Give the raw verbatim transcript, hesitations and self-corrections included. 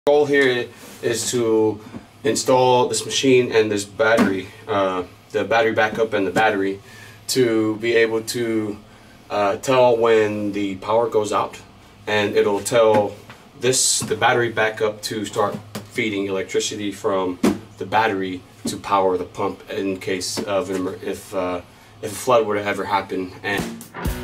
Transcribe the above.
Goal here is to install this machine and this battery, uh, the battery backup and the battery, to be able to uh, tell when the power goes out, and it'll tell this the battery backup to start feeding electricity from the battery to power the pump in case of an emer if uh, if a flood were to ever happen. And